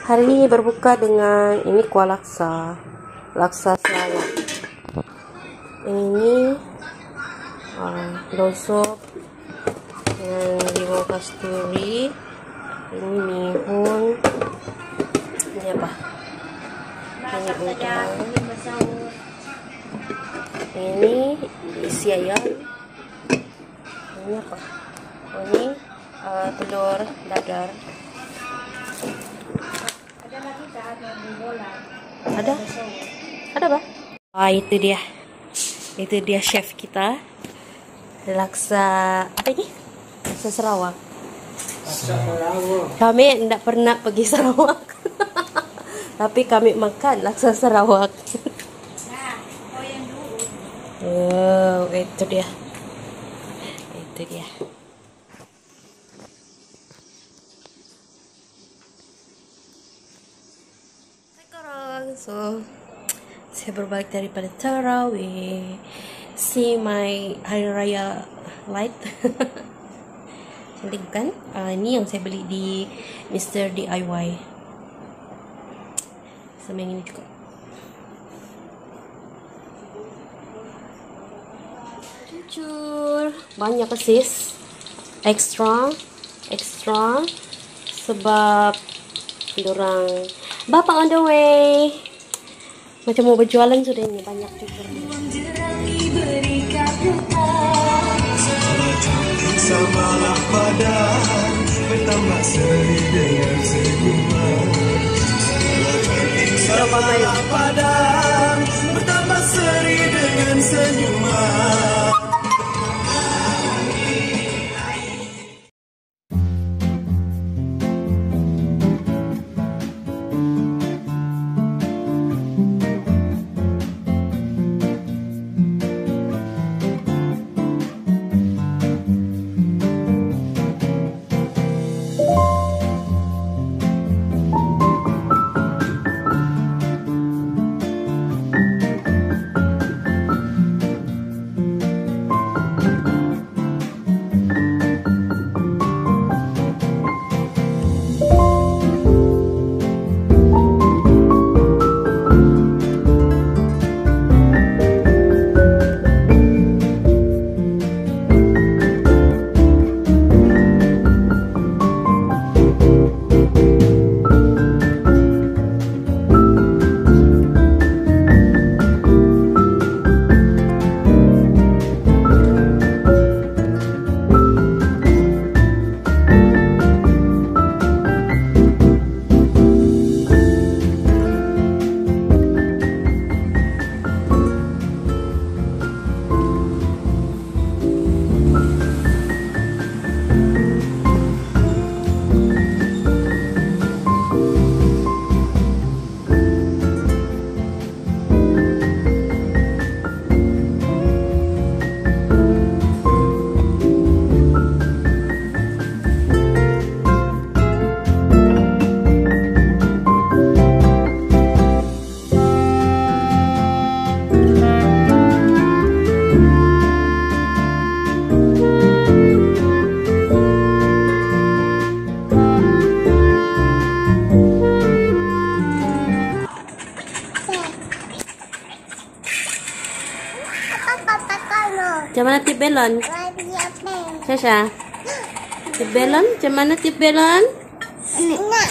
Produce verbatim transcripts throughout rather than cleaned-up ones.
Hari ini berbuka dengan ini kuah laksa, laksa Sarawak. Ini uh, dosop dengan limau kasturi. Ini mihun. Ini apa? Ini udang. Ini isi ayam. Ini apa? Oh, ini uh, telur dadar. Ada? Ada apa? Ah, itu dia. Itu dia chef kita. Laksa apa ini? Laksa Sarawak. Kami tidak pernah pergi Sarawak. Tapi kami makan laksa Sarawak. Oh, itu dia. Itu dia. So, saya berbalik daripada Tarawih. See my hari raya light. Cantik bukan? Uh, ini yang saya beli di Mister D I Y. Sama yang ini juga. Cucur. Banyak sis. Extra. Extra. Sebab dorang Bapak on the way. Macam mau berjualan sudah ini banyak cucur. Samalah badan bertambah seri dengan senyuman. Samalah badan bertambah seri dengan senyuman. Macam mana tip belon? Sasha. Tip belon? Macam mana tip belon? Hmm.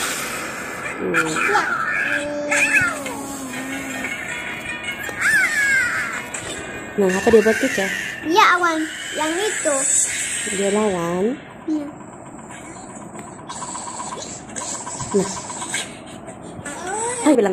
Nah, apa dia buat tu, Cah? Ya, awan. Yang itu. Dia lawan. Ya. Nah. Hai bilang.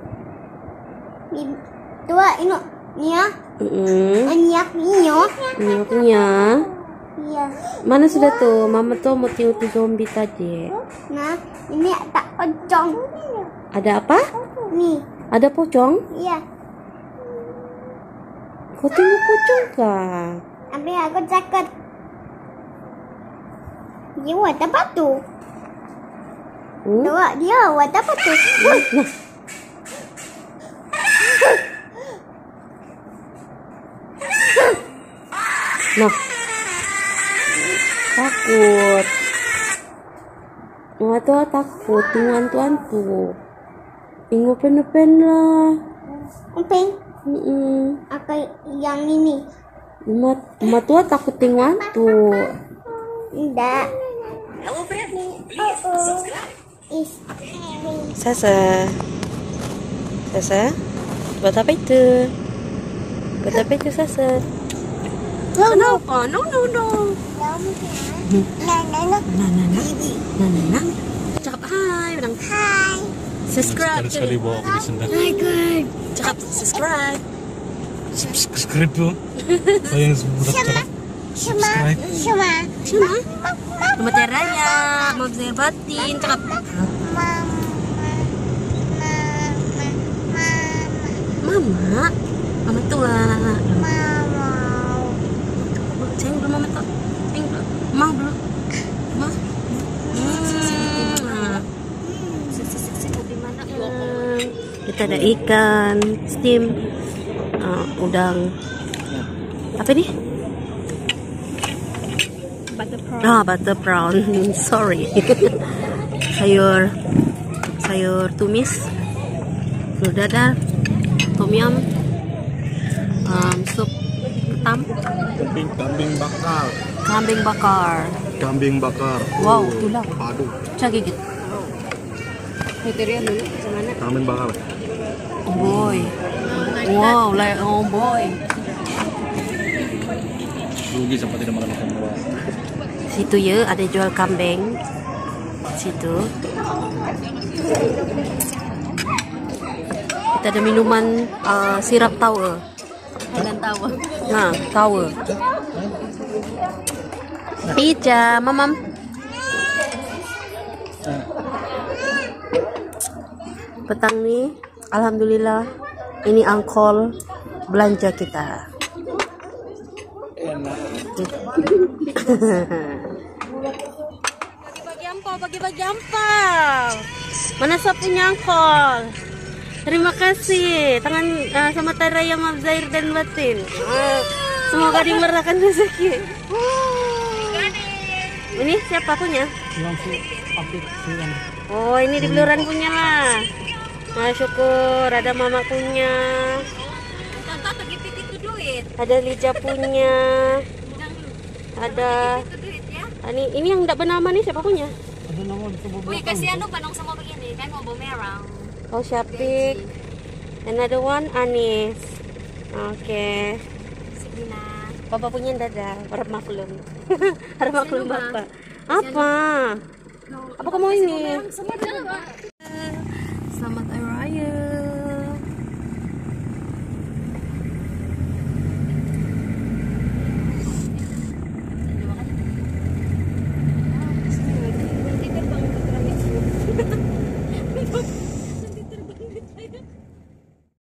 Tua, ini. Nia. Mm-mm. Anyak niyo. Nyoknya. Iya. Mana sudah tuh? Mama tuh mau tengok zombie tadi. Nah, ini tak pocong. Ada apa? Nih. Ada pocong? Iya. Kau tengok pocong kah? Tapi aku takut. Dia buat apa tu? Hmm? Tua, dia buat apa tu? Nah. Nah. Takut. Wah tuh takut, tuan-tuan-tu. Ingo pen-pen lah. Uping. Mm-mm. Aku yang ini. Mat, mat tua takut tingwan tuh. Enggak. Is. Sasa. Sasa. Buat apa itu? Buat apa itu Sasa? Kenapa? No, no, no. Nah, nah, nah. Nah, nah, nah. Nah, nah, nah. Cakap hai, bilang Hai. subscribe. Sekali-sekali bawa aku di sendal. Hai, guys. Cakap subscribe. Subscribe tuh. Saya yang budak cakap. Cuma, Subscribe. cuma. Cuma. Rumah Teraya, mau saya batin. Cakap. Mama. Mama tua. Sayang belum mama tuh. Sayang belum. Mau belum. Ma. Hmm. Kita ada ikan, steam, uh, udang. Apa ini? Butter prawn. Ah, butter prawn. Sorry. sayur, sayur tumis, telur dadar, tom yum, um, sup ketam, Kambing, kambing bakar. kambing bakar. Kambing bakar. Wow, tulang. Padu. Coba gigit. Kriteria dulu gimana? Kambing bakar. Oh boy. Wow, like oh boy. Rugi sampai tidak makan ikan bawal. Situ ya ada jual kambing. Situ. Kita ada minuman uh, sirap tower. Highland tower. Nah, tower. Pizza, mamam. Petang nih, alhamdulillah ini angkol belanja kita. Bagi-bagi ampau, bagi-bagi ampau. Mana sapunya angkol? Terima kasih. Tangan uh, sama Taraya Mabzair dan Batin. Uh, semoga dimurahkan rezeki. Ini siapa punya? Oh, ini di Beluran punya lah. Nah, syukur ada mama punya. Ada Lija punya. Ada ini ini yang tidak bernama nih siapa punya? Wih, kasih anu panong sama begini kan mau bumerang. Oh, Syafiq. Another one Anis. Oke. Segina. Papa punya dada. Harap maklum. Harap maklum Bapak. Apa? Apa kamu ini? Semua dulu, Pak.